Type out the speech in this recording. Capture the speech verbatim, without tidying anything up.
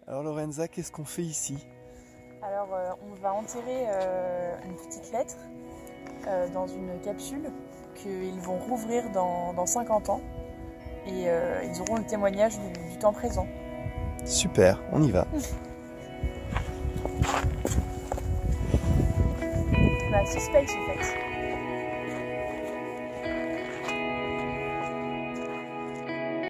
Alors Lorenza, qu'est-ce qu'on fait ici? Alors euh, on va enterrer euh, une petite lettre euh, dans une capsule qu'ils vont rouvrir dans, dans cinquante ans et euh, ils auront le témoignage du, du temps présent. Super, on y va. Bah, suspense en fait.